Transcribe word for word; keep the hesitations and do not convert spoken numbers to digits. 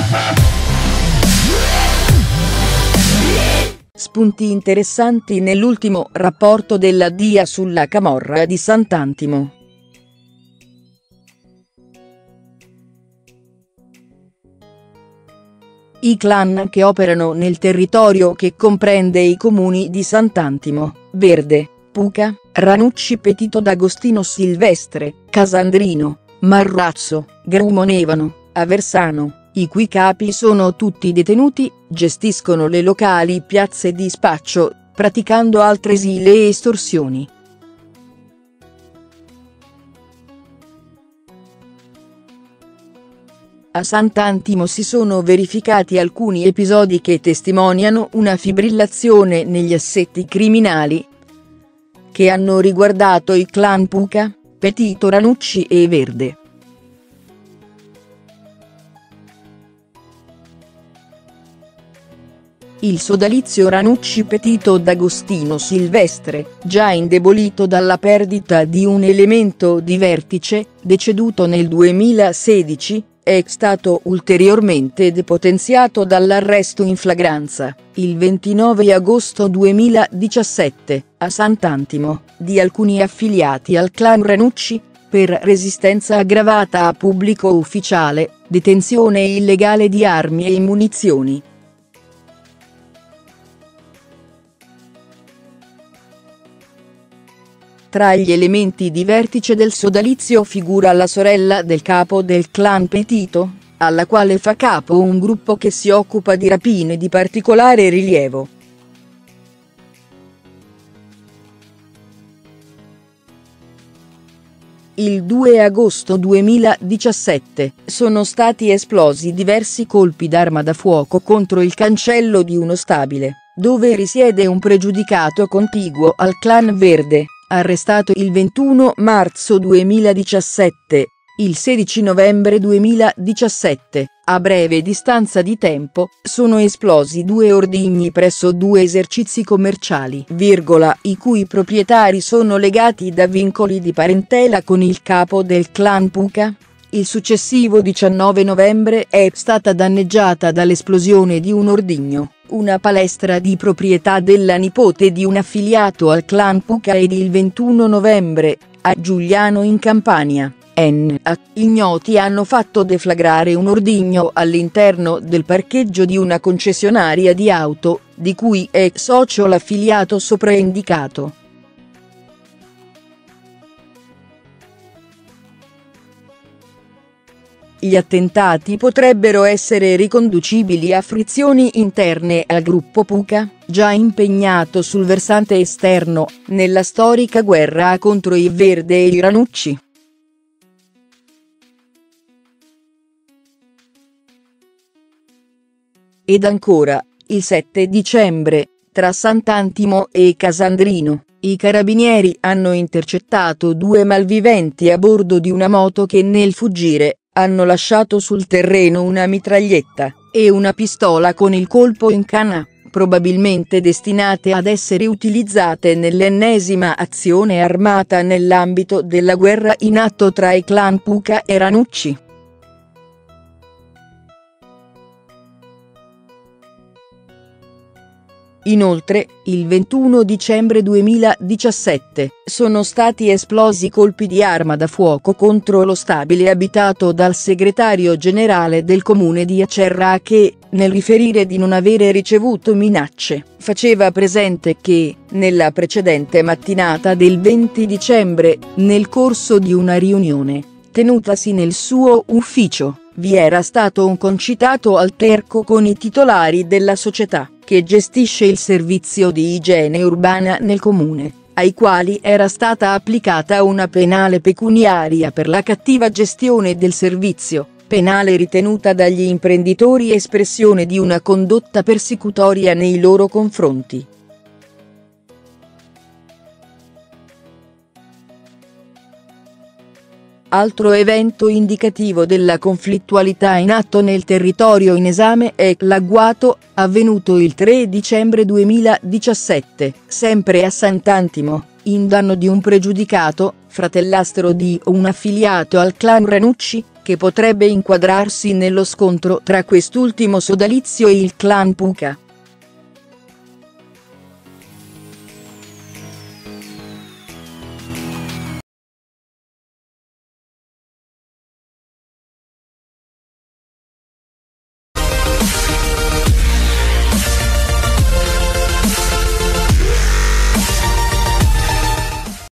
Spunti interessanti nell'ultimo rapporto della D I A sulla camorra di Sant'Antimo. I clan che operano nel territorio che comprende i comuni di Sant'Antimo, Verde, Puca, Ranucci Petito d'Agostino Silvestre, Casandrino, Marrazzo, Grumonevano, Aversano, i cui capi sono tutti detenuti, gestiscono le locali piazze di spaccio, praticando altresì le estorsioni. A Sant'Antimo si sono verificati alcuni episodi che testimoniano una fibrillazione negli assetti criminali che hanno riguardato i clan Puca, Petito Ranucci e Verde. Il sodalizio Ranucci Petito d'Agostino Silvestre, già indebolito dalla perdita di un elemento di vertice, deceduto nel duemilasedici, è stato ulteriormente depotenziato dall'arresto in flagranza, il ventinove agosto duemiladiciassette, a Sant'Antimo, di alcuni affiliati al clan Ranucci, per resistenza aggravata a pubblico ufficiale, detenzione illegale di armi e munizioni. Tra gli elementi di vertice del sodalizio figura la sorella del capo del clan Petito, alla quale fa capo un gruppo che si occupa di rapine di particolare rilievo. Il due agosto duemiladiciassette sono stati esplosi diversi colpi d'arma da fuoco contro il cancello di uno stabile, dove risiede un pregiudicato contiguo al clan Verde, arrestato il ventuno marzo duemiladiciassette. Il sedici novembre duemiladiciassette, a breve distanza di tempo, sono esplosi due ordigni presso due esercizi commerciali, virgola, i cui proprietari sono legati da vincoli di parentela con il capo del clan Puca. Il successivo diciannove novembre è stata danneggiata dall'esplosione di un ordigno, una palestra di proprietà della nipote di un affiliato al clan Puca, ed il ventuno novembre, a Giuliano in Campania, N A, ignoti hanno fatto deflagrare un ordigno all'interno del parcheggio di una concessionaria di auto, di cui è socio l'affiliato sopraindicato. Gli attentati potrebbero essere riconducibili a frizioni interne al gruppo Puca, già impegnato sul versante esterno, nella storica guerra contro i Verde e i Ranucci. Ed ancora, il sette dicembre, tra Sant'Antimo e Casandrino, i carabinieri hanno intercettato due malviventi a bordo di una moto che nel fuggire hanno lasciato sul terreno una mitraglietta e una pistola con il colpo in canna, probabilmente destinate ad essere utilizzate nell'ennesima azione armata nell'ambito della guerra in atto tra i clan Puca e Ranucci. Inoltre, il ventuno dicembre duemiladiciassette, sono stati esplosi colpi di arma da fuoco contro lo stabile abitato dal segretario generale del comune di Acerra che, nel riferire di non avere ricevuto minacce, faceva presente che, nella precedente mattinata del venti dicembre, nel corso di una riunione, tenutasi nel suo ufficio, vi era stato un concitato alterco con i titolari della società, che gestisce il servizio di igiene urbana nel comune, ai quali era stata applicata una penale pecuniaria per la cattiva gestione del servizio, penale ritenuta dagli imprenditori espressione di una condotta persecutoria nei loro confronti. Altro evento indicativo della conflittualità in atto nel territorio in esame è l'agguato, avvenuto il tre dicembre duemiladiciassette, sempre a Sant'Antimo, in danno di un pregiudicato, fratellastro di un affiliato al clan Ranucci, che potrebbe inquadrarsi nello scontro tra quest'ultimo sodalizio e il clan Puca.